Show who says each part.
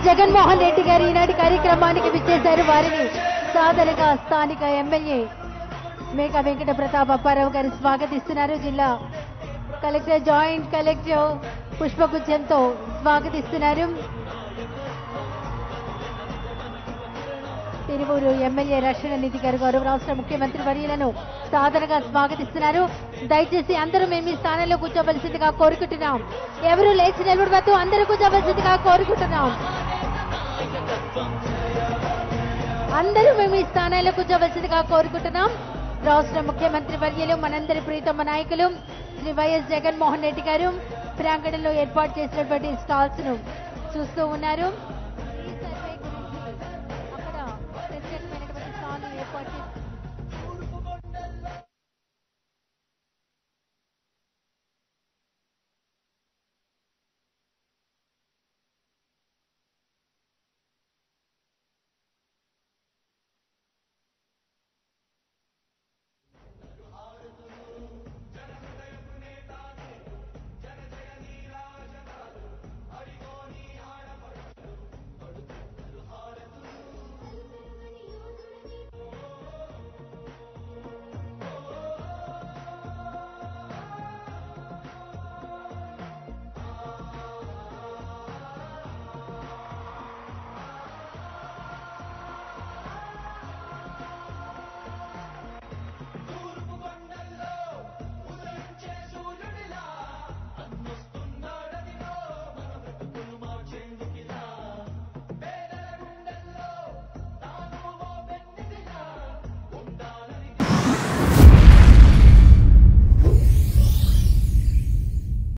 Speaker 1: జగన్మోహన్ రెడ్డి గారు ఈనాటి కార్యక్రమానికి విచ్చేశారు. వారిని సాదరంగా స్థానిక ఎమ్మెల్యే మేకా వెంకట ప్రతాప్ అప్పారావు గారు స్వాగతిస్తున్నారు. జిల్లా కలెక్టర్, జాయింట్ కలెక్టర్ పుష్పగుచ్చంతో స్వాగతిస్తున్నారు. తిరువూరు ఎమ్మెల్యే రక్షణ నిధి గారు గౌరవ రాష్ట్ర ముఖ్యమంత్రి వర్యులను సాదరంగా స్వాగతిస్తున్నారు. దయచేసి అందరూ మేము మీ స్థానంలో కూర్చోవలసిందిగా కోరుకుంటున్నాం. ఎవరు లేచి నిలబడవద్దు, అందరూ కూర్చోవలసిందిగా కోరుకుంటున్నాం. అందరూ మేము ఈ స్థానాల్లో కూర్చోవలసిందిగా కోరుకుంటున్నాం. రాష్ట్ర ముఖ్యమంత్రి వర్యులు, మనందరి ప్రీతమ నాయకులు శ్రీ వైఎస్ జగన్మోహన్ రెడ్డి గారు ప్రాంగణంలో ఏర్పాటు చేసినటువంటి స్టాల్స్ ను చూస్తూ ఉన్నారు.